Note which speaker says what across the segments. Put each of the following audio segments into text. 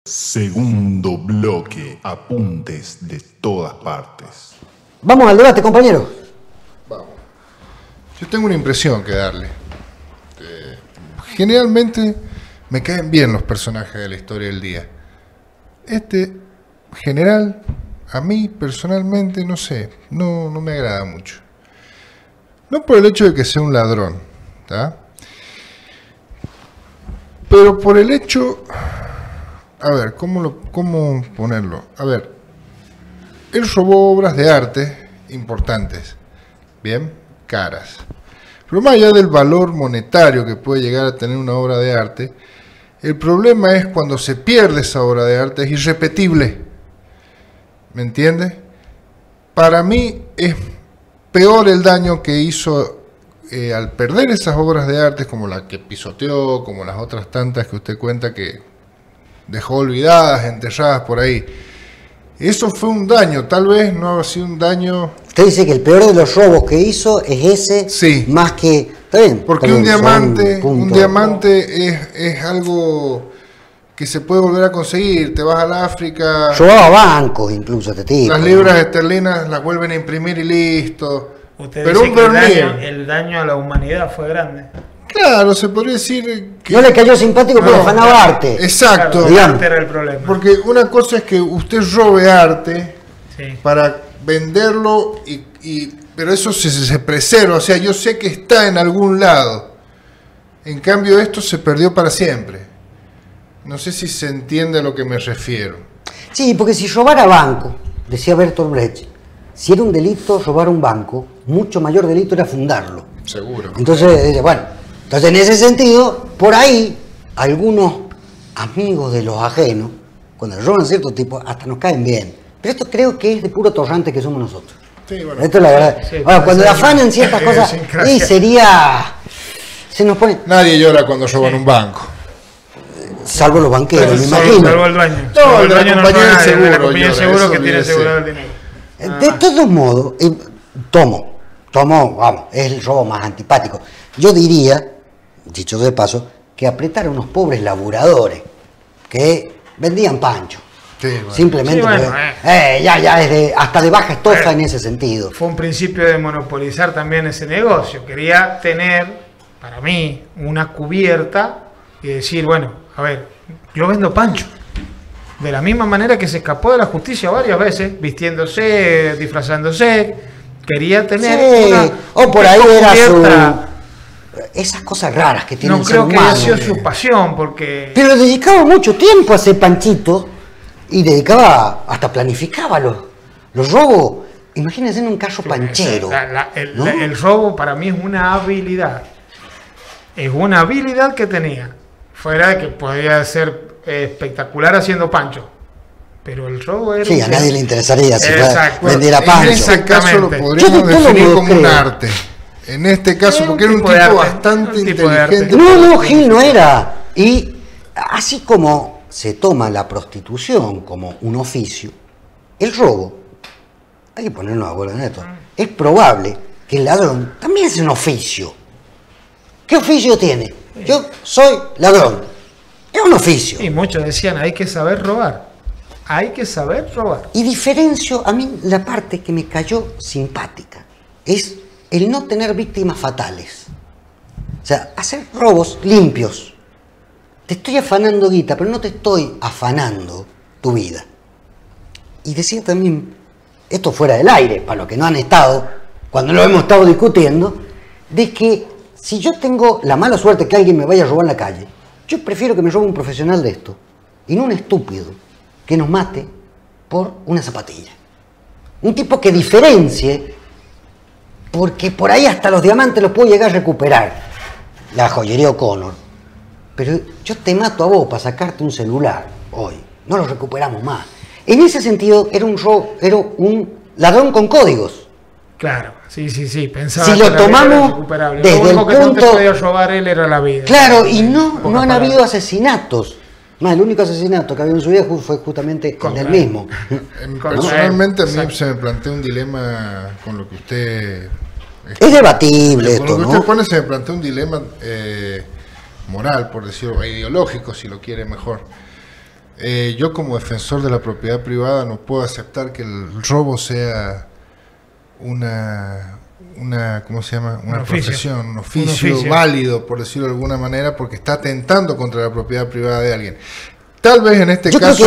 Speaker 1: Segundo bloque, apuntes de todas partes.
Speaker 2: Vamos al debate, compañero.
Speaker 3: Vamos. Yo tengo una impresión que darle. Generalmente me caen bien los personajes de la historia del día. Este general, a mí personalmente, no sé, no me agrada mucho. No por el hecho de que sea un ladrón, ¿tá? Pero por el hecho... A ver, ¿cómo ponerlo? A ver, él robó obras de arte importantes, bien, caras. Pero más allá del valor monetario que puede llegar a tener una obra de arte, el problema es cuando se pierde esa obra de arte, es irrepetible. ¿Me entiendes? Para mí es peor el daño que hizo al perder esas obras de arte, como la que pisoteó, como las otras tantas que usted cuenta que dejó olvidadas, enterradas por ahí. Eso fue un daño, tal vez no ha sido un daño...
Speaker 2: Usted dice que el peor de los robos que hizo es ese,
Speaker 3: sí,
Speaker 2: más que... Está bien,
Speaker 3: porque un diamante es algo que se puede volver a conseguir. Te vas al África...
Speaker 2: Robaba bancos incluso este tipo.
Speaker 3: Las libras esterlinas las vuelven a imprimir y listo.
Speaker 4: Usted
Speaker 3: pero
Speaker 4: dice
Speaker 3: un
Speaker 4: que el daño a la humanidad fue grande.
Speaker 3: Claro, se podría decir que...
Speaker 2: No le cayó simpático porque afanaba arte.
Speaker 3: Exacto.
Speaker 4: Claro, el arte era el problema.
Speaker 3: Porque una cosa es que usted robe arte, sí, para venderlo, pero eso se preserva. O sea, yo sé que está en algún lado. En cambio, esto se perdió para siempre. No sé si se entiende a lo que me refiero.
Speaker 2: Sí, porque si robara banco, decía Bertolt Brecht, si era un delito robar un banco, mucho mayor delito era fundarlo.
Speaker 3: Seguro.
Speaker 2: Entonces, bueno... Entonces, en ese sentido, por ahí, algunos amigos de los ajenos, cuando roban cierto tipo, hasta nos caen bien. Pero esto creo que es de puro torrante que somos nosotros. Sí, bueno. Esto es la verdad. Sí, ahora, cuando afanan ciertas cosas, y sería... Se nos pone...
Speaker 3: Nadie llora cuando roban un banco.
Speaker 2: Salvo los banqueros, me imagino.
Speaker 4: Salvo el dueño.
Speaker 3: No, el dueño no
Speaker 4: compañía
Speaker 3: seguro.
Speaker 4: Seguro que tiene asegurado el dinero.
Speaker 2: De todos modos, tomo, vamos, es el robo más antipático. Yo diría... dicho de paso, que apretar a unos pobres laburadores que vendían pancho. Sí, bueno. Simplemente, sí, bueno, ya es hasta de baja estofa en ese sentido.
Speaker 4: Fue un principio de monopolizar también ese negocio. Quería tener, para mí, una cubierta y decir, bueno, a ver, yo vendo pancho. De la misma manera que se escapó de la justicia varias veces, vistiéndose, disfrazándose. Quería tener
Speaker 2: una o por ahí era cubierta. Esas cosas raras que tienen.
Speaker 4: No creo que haya sido su pasión, porque...
Speaker 2: Pero dedicaba mucho tiempo a ese panchito y dedicaba, hasta planificaba los robos. Imagínense en un caso panchero.
Speaker 4: ¿No? El robo para mí es una habilidad. Es una habilidad que tenía. Fuera de que podía ser espectacular haciendo pancho. Pero el robo era...
Speaker 2: Sí, a nadie le interesaría si vendiera pancho.
Speaker 3: En ese caso lo podríamos definir como un arte. En este caso, porque era un tipo bastante inteligente.
Speaker 2: No, Gil no era. Y así como se toma la prostitución como un oficio, el robo, hay que ponernos de acuerdo en esto, es probable que el ladrón también es un oficio. ¿Qué oficio tiene? Yo soy ladrón. Es un oficio.
Speaker 4: Y muchos decían, hay que saber robar. Hay que saber robar.
Speaker 2: Y diferencio, a mí la parte que me cayó simpática es el no tener víctimas fatales. O sea, hacer robos limpios. Te estoy afanando guita, pero no te estoy afanando tu vida. Y decía también, esto fuera del aire, para los que no han estado, cuando lo hemos estado discutiendo, de que si yo tengo la mala suerte que alguien me vaya a robar en la calle, yo prefiero que me robe un profesional de esto, y no un estúpido que nos mate por una zapatilla. Un tipo que diferencie, porque por ahí hasta los diamantes los puedo llegar a recuperar, la joyería O'Connor. Pero yo te mato a vos para sacarte un celular hoy, no lo recuperamos más. En ese sentido era un ladrón con códigos.
Speaker 4: Claro, sí, pensaba
Speaker 2: si lo tomamos desde el
Speaker 4: punto que no te podía robar él era la vida.
Speaker 2: Claro, y no han habido asesinatos. Más, el único asesinato que había en su vida fue justamente el del mismo.
Speaker 3: Personalmente a mí se me plantea un dilema con lo que usted...
Speaker 2: Es debatible esto,
Speaker 3: ¿no? Con lo que usted pone se me plantea un dilema moral, por decirlo, ideológico, si lo quiere mejor. yo como defensor de la propiedad privada no puedo aceptar que el robo sea una ¿cómo se llama? Una profesión, un oficio válido, por decirlo de alguna manera, porque está atentando contra la propiedad privada de alguien. Tal vez en este caso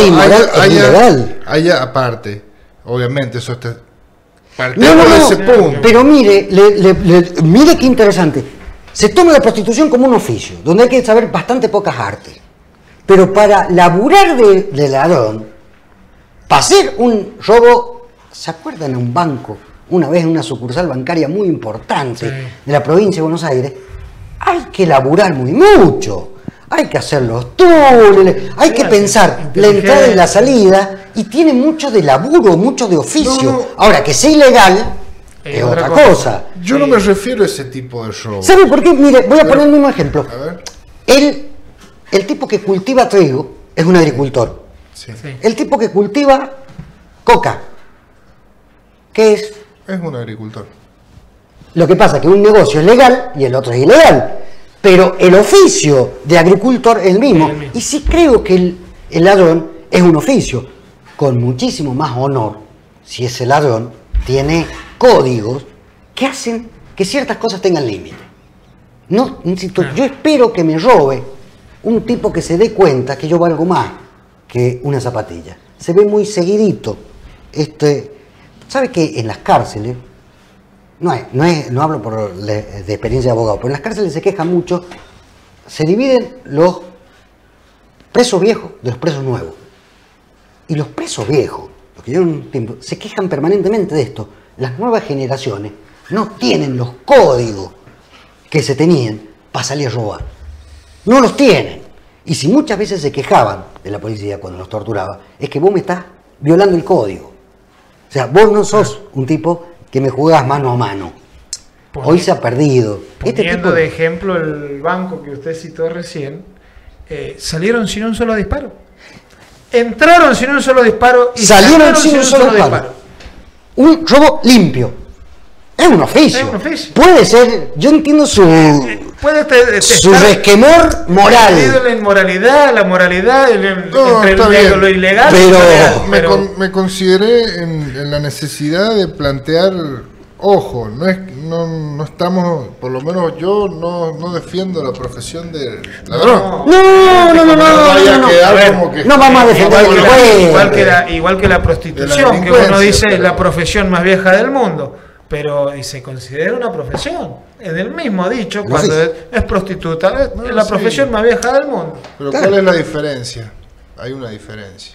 Speaker 3: haya aparte, obviamente, eso está partiendo de ese punto.
Speaker 2: Pero mire, mire qué interesante. Se toma la prostitución como un oficio, donde hay que saber bastante pocas artes. Pero para laburar de ladrón, para hacer un robo, ¿se acuerdan de un banco? Una vez en una sucursal bancaria muy importante de la provincia de Buenos Aires, hay que laburar mucho. Hay que hacer los túneles, hay que pensar la entrada y la salida, y tiene mucho de laburo, mucho de oficio. Ahora, que sea ilegal es otra cosa.
Speaker 3: Yo no me refiero a ese tipo de robo.
Speaker 2: ¿Sabe por qué? Mire, voy a poner el mismo ejemplo. A ver. El tipo que cultiva trigo es un agricultor.
Speaker 3: Sí.
Speaker 2: El tipo que cultiva coca, ¿qué es?
Speaker 3: Es un agricultor.
Speaker 2: Lo que pasa es que un negocio es legal y el otro es ilegal. Pero el oficio de agricultor es el mismo. Y sí creo que el ladrón es un oficio con muchísimo más honor si ese ladrón tiene códigos que hacen que ciertas cosas tengan límite. No, insisto, yo espero que me robe un tipo que se dé cuenta que yo valgo más que una zapatilla. Se ve muy seguidito. ¿Sabe que en las cárceles, no hablo de experiencia de abogado, pero en las cárceles se queja mucho, se dividen los presos viejos de los presos nuevos. Y los presos viejos, los que llevan un tiempo, se quejan permanentemente de esto. Las nuevas generaciones no tienen los códigos que se tenían para salir a robar. No los tienen. Y si muchas veces se quejaban de la policía cuando los torturaba, es que vos me estás violando el código. O sea, vos no sos un tipo que me jugás mano a mano. Hoy se ha perdido.
Speaker 4: Poniendo de ejemplo el banco que usted citó recién, salieron sin un solo disparo. Entraron sin un solo disparo y
Speaker 2: salieron sin un solo disparo. Un robo limpio. Es un oficio. Es un oficio. Puede ser, yo entiendo su resquemor moral.
Speaker 4: La inmoralidad, la moralidad, entre lo ilegal.
Speaker 3: Pero me consideré en la necesidad de plantear, ojo, no estamos, por lo menos yo no defiendo la profesión de ladrón.
Speaker 2: No vamos a defender
Speaker 4: igual que la prostitución, que uno dice es la profesión más vieja del mundo. Pero y se considera una profesión. En el mismo dicho, cuando es prostituta, es la profesión más vieja del mundo.
Speaker 3: Pero ¿cuál es la diferencia? Hay una diferencia.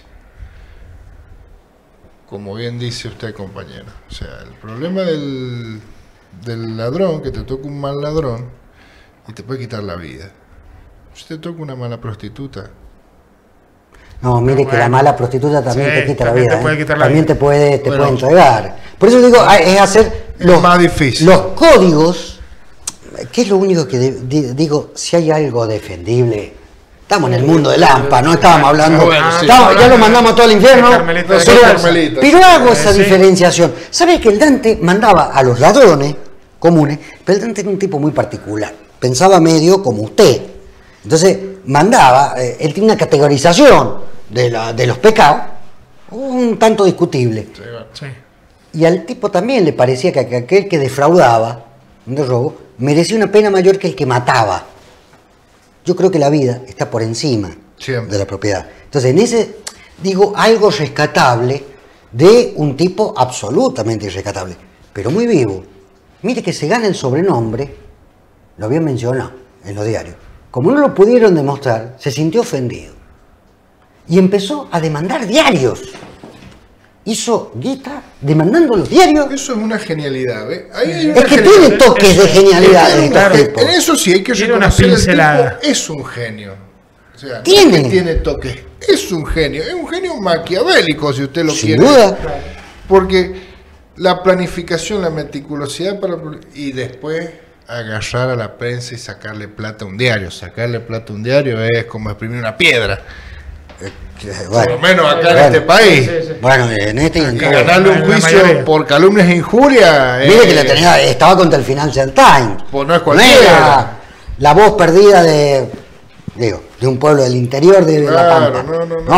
Speaker 3: Como bien dice usted, compañero. O sea, el problema del ladrón, que te toca un mal ladrón y te puede quitar la vida. Si te toca una mala prostituta.
Speaker 2: No, mire que la mala prostituta también te quita la vida. También te puede entregar. Por eso digo, es hacer
Speaker 3: más difícil.
Speaker 2: Los códigos, que es lo único que digo, si hay algo defendible. Estamos en el mundo del AMPA, no estábamos hablando. Ya lo mandamos a todo el infierno. Pero hago esa diferenciación. ¿Sabes que el Dante mandaba a los ladrones comunes? Pero el Dante era un tipo muy particular. Pensaba medio como usted. Entonces mandaba, él tiene una categorización de los pecados un tanto discutible.
Speaker 4: Sí.
Speaker 2: Y al tipo también le parecía que aquel que defraudaba de robo merecía una pena mayor que el que mataba. Yo creo que la vida está por encima de la propiedad. Entonces, en ese, digo, algo rescatable de un tipo absolutamente irrescatable, pero muy vivo. Mire que se gana el sobrenombre, lo habían mencionado en los diarios. Como no lo pudieron demostrar, se sintió ofendido. Y empezó a demandar diarios. Hizo guita demandando los diarios.
Speaker 3: Eso es una genialidad, ¿ve?
Speaker 2: Es que tiene toques de genialidad.
Speaker 3: En eso sí hay que reconocer el tipo es un genio. O sea, tiene toques. Es un genio. Es un genio maquiavélico, si usted lo quiere.
Speaker 2: Sin duda.
Speaker 3: Porque la planificación, la meticulosidad y después agarrar a la prensa y sacarle plata a un diario. Sacarle plata a un diario es como exprimir una piedra. Por lo menos acá en este país.
Speaker 2: Bueno, en este y en todo.
Speaker 3: Ganarle un juicio por calumnias e injurias.
Speaker 2: Mire que estaba contra el Financial Times.
Speaker 3: Pues no es cualquiera.
Speaker 2: La voz perdida de un pueblo del interior de La Pampa.
Speaker 3: No.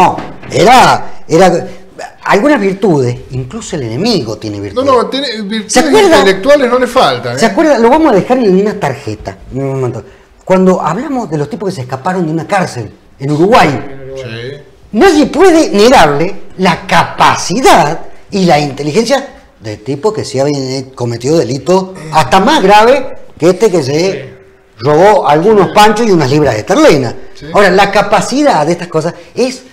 Speaker 2: Era algunas virtudes, incluso el enemigo tiene virtudes.
Speaker 3: No, virtudes intelectuales no le faltan.
Speaker 2: ¿Se acuerda? Lo vamos a dejar en una tarjeta. En un momento. Cuando hablamos de los tipos que se escaparon de una cárcel en Uruguay,
Speaker 3: Sí.
Speaker 2: nadie puede negarle la capacidad y la inteligencia de tipos que sí habían cometido delitos hasta más graves que este que se robó algunos panchos y unas libras de esterlina.
Speaker 3: Sí.
Speaker 2: Ahora, la capacidad de estas cosas es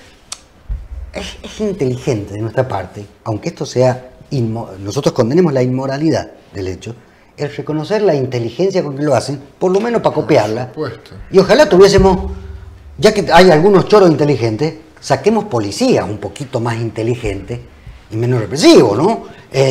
Speaker 2: inteligente de nuestra parte, aunque esto sea, nosotros condenemos la inmoralidad del hecho, el reconocer la inteligencia con que lo hacen, por lo menos para copiarla.
Speaker 3: Por supuesto.
Speaker 2: Y ojalá tuviésemos, ya que hay algunos choros inteligentes, saquemos policías un poquito más inteligentes y menos represivos, ¿no?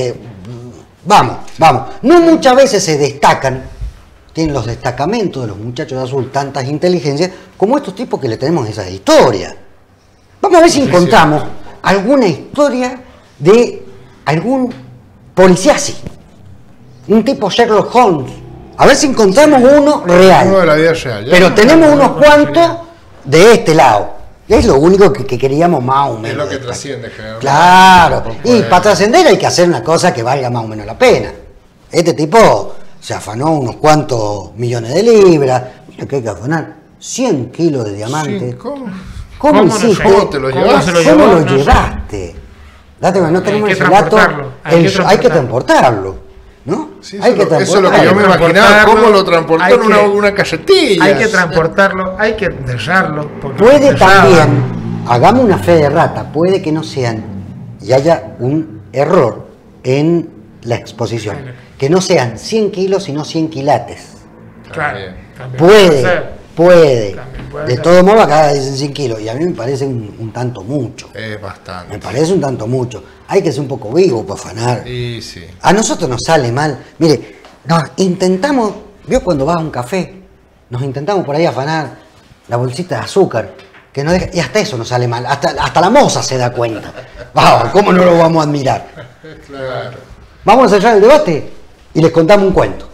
Speaker 2: Vamos. No muchas veces se destacan, tienen los destacamentos de los muchachos de azul tantas inteligencias como estos tipos que le tenemos esas historias. Vamos a ver si encontramos alguna historia de algún policía así. Un tipo Sherlock Holmes. A ver si encontramos uno real.
Speaker 3: Uno de la vida real. ¿Ya?
Speaker 2: Pero tenemos unos cuantos de este lado. Es lo único que queríamos más o menos.
Speaker 3: Es lo que
Speaker 2: destacar.
Speaker 3: trasciende, generalmente.
Speaker 2: Claro.
Speaker 3: Tampoco
Speaker 2: Y
Speaker 3: es-
Speaker 2: para trascender hay que hacer una cosa que valga más o menos la pena. Este tipo se afanó unos cuantos millones de libras. Mira que hay que afanar 100 kilos de diamantes.
Speaker 3: Sí, ¿cómo?
Speaker 2: ¿Cómo
Speaker 4: no
Speaker 2: hiciste?
Speaker 3: ¿Cómo te lo llevaste?
Speaker 2: ¿Cómo lo
Speaker 4: No sé.
Speaker 2: llevaste? Date, no tenemos
Speaker 4: que
Speaker 2: ese dato.
Speaker 4: transportarlo,
Speaker 2: Hay que transportarlo. ¿No?
Speaker 3: Sí,
Speaker 2: Hay que
Speaker 3: eso es lo que yo me
Speaker 4: Hay que
Speaker 3: imaginaba.
Speaker 4: transportarlo,
Speaker 3: ¿Cómo lo transportó
Speaker 4: hay
Speaker 3: en
Speaker 4: que-
Speaker 3: una cajetilla?
Speaker 4: Hay que transportarlo, hay que enterrarlo. porque
Speaker 2: Puede
Speaker 4: pesaba.
Speaker 2: también, hagamos una fe de rata, puede que no sean y haya un error en la exposición. Que no sean 100 kilos, sino 100 quilates.
Speaker 4: Claro,
Speaker 3: Bien.
Speaker 4: también
Speaker 2: Puede.
Speaker 4: ser.
Speaker 2: De
Speaker 4: ser.
Speaker 2: todos modos, acá dicen 100 kilos y a mí me parece un tanto mucho.
Speaker 3: Es bastante.
Speaker 2: Me parece un tanto mucho. Hay que ser un poco vivo para afanar.
Speaker 3: Y sí.
Speaker 2: A nosotros nos sale mal. Mire, nos intentamos, ¿vio cuando vas a un café? Nos intentamos por ahí afanar la bolsita de azúcar, que no deja, y hasta eso nos sale mal. Hasta la moza se da cuenta. Vamos, ¿cómo no lo vamos a admirar?
Speaker 3: Claro.
Speaker 2: Vamos a cerrar el debate y les contamos un cuento.